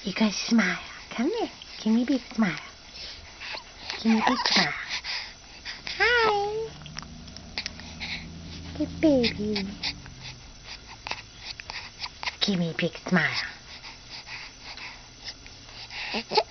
You can smile. Come here. Give me a big smile. Give me a big smile. Hi. Good baby. Give me a big smile.